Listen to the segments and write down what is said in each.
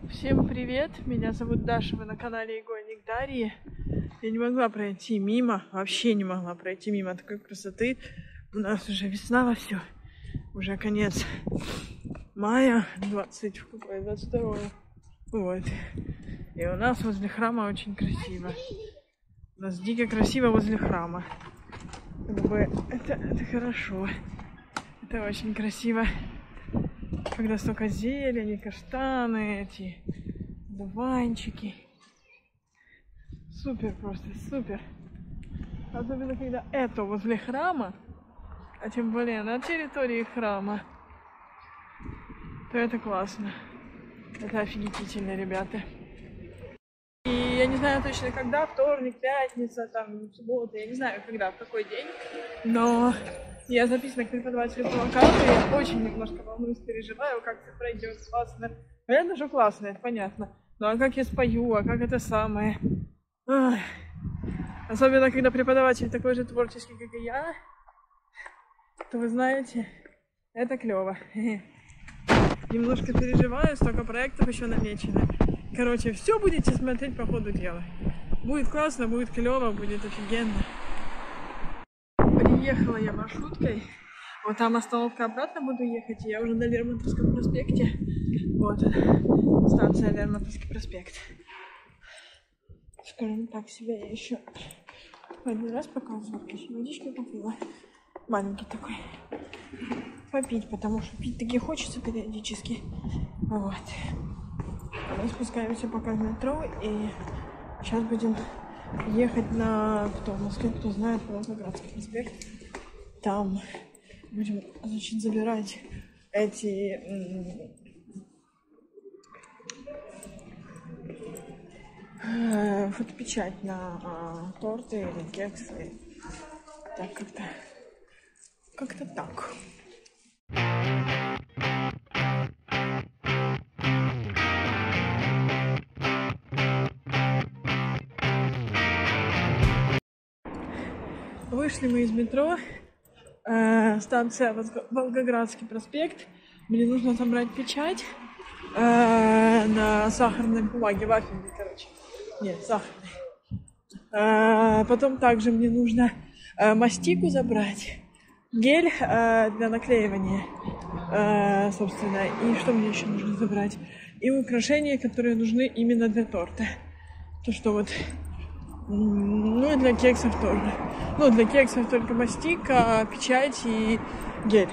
Всем привет, меня зовут Даша, вы на канале Игольник Дарьи. Я не могла пройти мимо, вообще не могла пройти мимо такой красоты. У нас уже весна вовсю, уже конец мая, 22. Вот. И у нас возле храма очень красиво. У нас дико красиво возле храма. Как бы это хорошо. Это очень красиво. Когда столько зелени, каштаны, эти дуванчики. Супер просто, супер. Особенно когда это возле храма, а тем более на территории храма, то это классно. Это офигительно, ребята. И я не знаю точно когда, вторник, пятница, там, суббота, я не знаю когда, в какой день, но я записана к преподавателю по вокалу, и я очень немножко волнуюсь, переживаю, как это пройдет классно. Понятно, что классно, это понятно. Ну а как я спою, а как это самое? Ах. Особенно, когда преподаватель такой же творческий, как и я, то вы знаете, это клево. Немножко переживаю, столько проектов еще намечено. Короче, все будете смотреть по ходу дела. Будет классно, будет клево, будет офигенно. Приехала я маршруткой. Вот там остановка, обратно буду ехать. И я уже на Лермонтовском проспекте. Вот станция Лермонтовский проспект. Скажем так, себя я еще один раз показывала. Водички купила. Маленький такой. Попить, потому что пить таки хочется периодически. Вот. Мы спускаемся пока в метро, и сейчас будем ехать на, в Москве, кто знает, Волгоградский проспект. Там будем, значит, забирать эти фотопечать на торты или кексы. Так, как-то так. Вышли мы из метро, станция Волгоградский проспект. Мне нужно забрать печать на сахарной бумаге, вафельной, короче. Нет, сахарной. Потом также мне нужно мастику забрать, гель для наклеивания, собственно. И что мне еще нужно забрать? И украшения, которые нужны именно для торта. То, что вот... Ну и для кексов тоже. Ну, для кексов только мастика, печать и гель,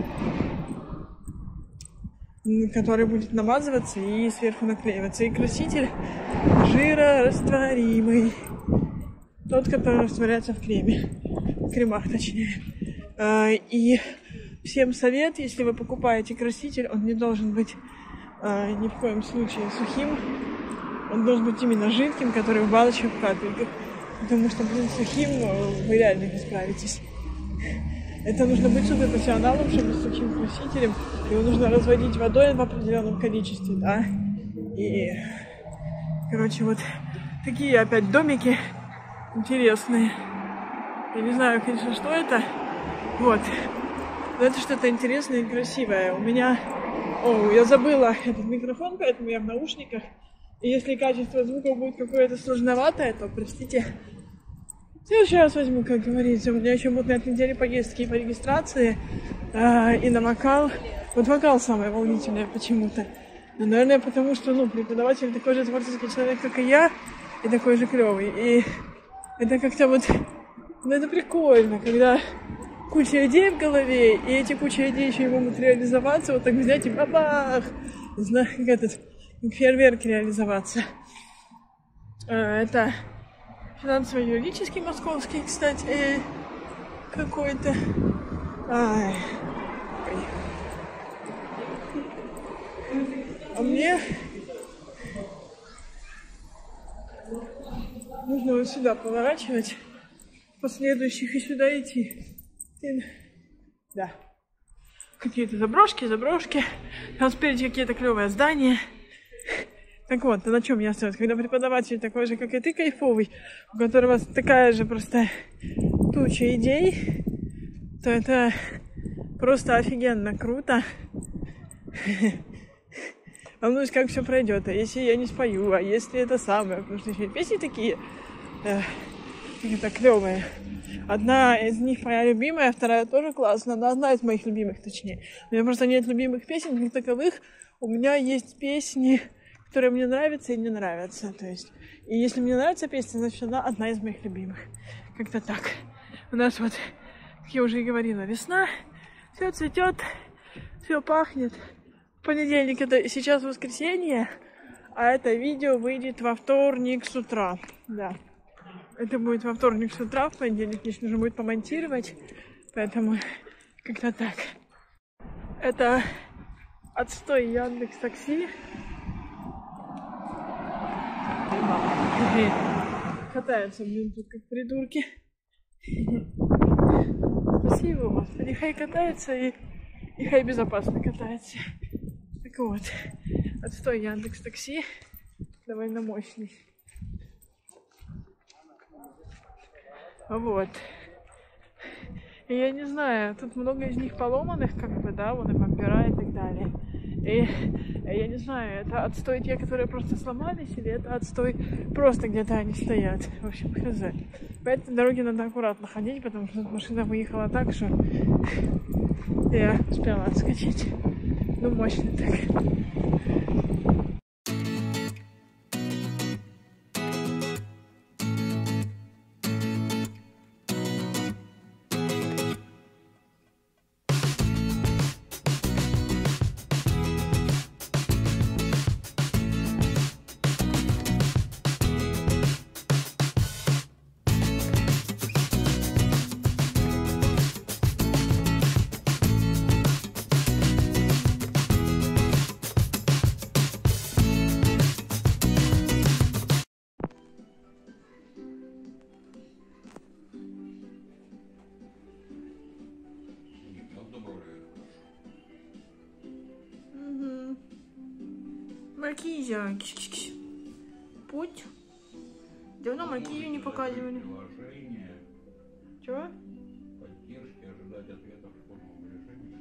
который будет намазываться и сверху наклеиваться. И краситель жирорастворимый. Тот, который растворяется в креме. В кремах, точнее. И всем совет, если вы покупаете краситель, он не должен быть ни в коем случае сухим. Он должен быть именно жидким, который в баночках, в капельках. Потому что, сухим вы реально не справитесь. Это нужно быть суперпрофессионалом, чтобы с сухим красителем. Его нужно разводить водой в определенном количестве, да. И, короче, вот такие опять домики интересные. Я не знаю, конечно, что это. Вот. Но это что-то интересное и красивое. У меня... я забыла этот микрофон, поэтому я в наушниках. И если качество звука будет какое-то сложноватое, то простите. Сейчас возьму, как говорится. У меня еще будут на этой неделе поездки по регистрации и на вокал. Вот вокал самое волнительное почему-то. Но, наверное, потому что, преподаватель такой же творческий человек, как и я, и такой же клевый. И это как-то вот... это прикольно, когда куча идей в голове, и эти куча идей еще и могут реализоваться, вот так взять и бабах! Как фейерверк реализоваться. Это финансово-юридический московский, кстати, какой-то. А мне нужно вот сюда поворачивать, последующих и сюда идти. Да. Какие-то заброшки. Там спереди какие-то клевые здания. Так вот, на чем я осталась? Когда преподаватель такой же, как и ты, кайфовый, у которого такая же просто туча идей, то это просто офигенно круто. волнуюсь, как все пройдет, а если я не спою, а если это самое, потому что еще песни такие, какие-то клевые. Одна из них моя любимая, вторая тоже классная, но одна из моих любимых, точнее. У меня просто нет любимых песен, как таковых. У меня есть песни, которые мне нравятся и не нравятся. То есть, и если мне нравится песня, значит, она одна из моих любимых. Как-то так. У нас вот, как я уже и говорила, весна, все цветет, все пахнет. Понедельник, это сейчас воскресенье, а это видео выйдет во вторник с утра. Да. Это будет во вторник с утра, в понедельник мне нужно будет помонтировать, поэтому как-то так. Это отстой Яндекс.Такси. Катаются, блин, тут как придурки. Спасибо, Господи, хай катается и хай безопасно катается. Так вот, отстой Яндекс.Такси довольно мощный. Вот. И я не знаю, тут много из них поломанных, как бы, да, вот и бампера и так далее. И я не знаю, это отстой те, которые просто сломались, или это отстой просто где-то они стоят. В общем, хз. По этой дороге надо аккуратно ходить, потому что машина выехала так, что я успела отскочить. Ну, мощно так. Маркиза, путь. Давно Маркизу не показывали. Чего? Поддержки, ожидать ответов в формовом режиме.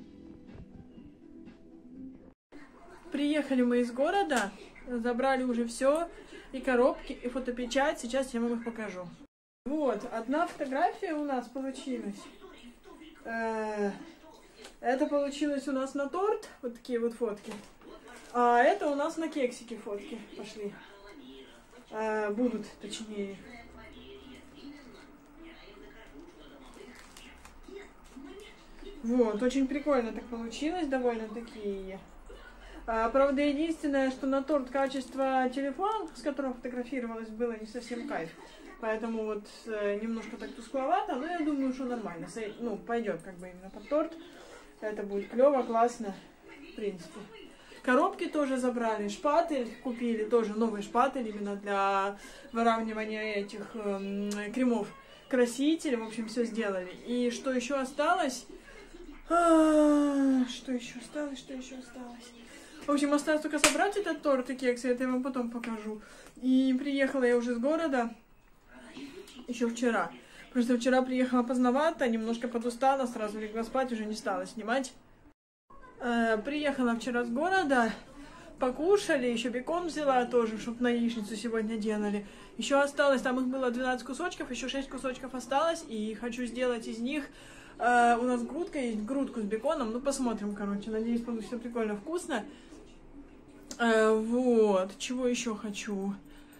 Приехали мы из города, забрали уже все, и коробки, и фотопечать. Сейчас я вам их покажу. Вот, одна фотография у нас получилась. Это получилось у нас на торт, вот такие вот фотки. А это у нас на кексике фотки пошли. Будут, точнее. Вот, очень прикольно так получилось, довольно-таки. Правда, единственное, что на торт качество телефона, с которым фотографировалось, было не совсем кайф. Поэтому вот немножко так тускловато, но я думаю, что нормально. Ну, пойдет как бы именно под торт. Это будет клево, классно, в принципе. Коробки тоже забрали, шпатель купили, тоже новый шпатель именно для выравнивания этих кремов. Краситель, в общем, все сделали. И что еще осталось? Что еще осталось? В общем, осталось только собрать этот торт и кексы, это я вам потом покажу. И приехала я уже с города еще вчера. Просто вчера приехала поздновато, немножко подустала, сразу легла спать, уже не стала снимать. Приехала вчера с города, покушали, еще бекон взяла тоже, чтобы на яичницу сегодня делали. Еще осталось, там их было 12 кусочков, еще 6 кусочков осталось, и хочу сделать из них, у нас грудка есть, грудку с беконом, ну посмотрим, короче, надеюсь, получится прикольно вкусно. Вот, чего еще хочу?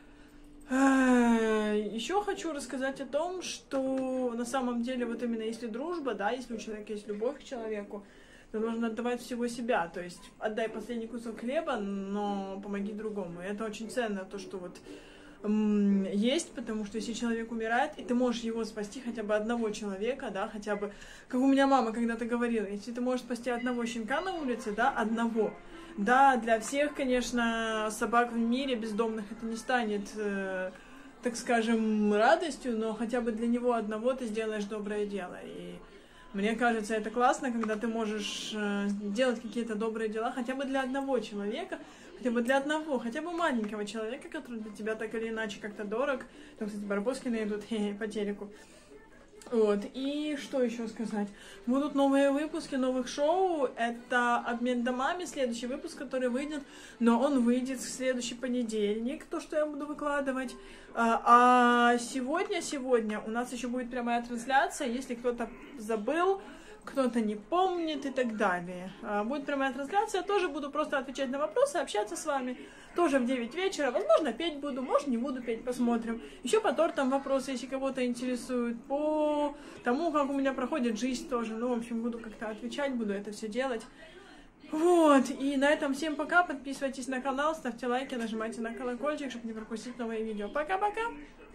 Еще хочу рассказать о том, что на самом деле вот именно если дружба, да, если у человека есть любовь к человеку, то нужно отдавать всего себя, то есть отдай последний кусок хлеба, но помоги другому. И это очень ценно, то, что вот есть, потому что если человек умирает, и ты можешь его спасти, хотя бы одного человека, да, хотя бы, как у меня мама когда-то говорила, если ты можешь спасти одного щенка на улице, да, одного, да, для всех, конечно, собак в мире бездомных это не станет, так скажем, радостью, но хотя бы для него одного ты сделаешь доброе дело. И мне кажется, это классно, когда ты можешь делать какие-то добрые дела хотя бы для одного человека, хотя бы для одного, хотя бы маленького человека, который для тебя так или иначе как-то дорог. Там, кстати, Барбоскины идут по телеку. Вот, и что еще сказать? Будут новые выпуски новых шоу. Это «Обмен домами», следующий выпуск, который выйдет, но он выйдет в следующий понедельник, то, что я буду выкладывать. А сегодня у нас еще будет прямая трансляция, если кто-то забыл, кто-то не помнит и так далее. Будет прямая трансляция, тоже буду просто отвечать на вопросы, общаться с вами. Тоже в 9 вечера. Возможно, петь буду, может, не буду петь, посмотрим. Еще по тортам вопросы, если кого-то интересуют. По тому, как у меня проходит жизнь тоже. Ну, в общем, буду как-то отвечать, буду это все делать. Вот, и на этом всем пока. Подписывайтесь на канал, ставьте лайки, нажимайте на колокольчик, чтобы не пропустить новые видео. Пока-пока!